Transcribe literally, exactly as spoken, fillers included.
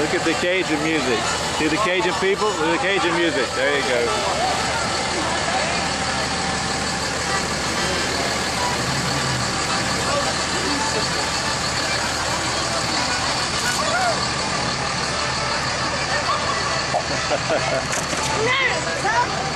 Look at the Cajun music. See the Cajun people? Look at the Cajun music. There you go. No!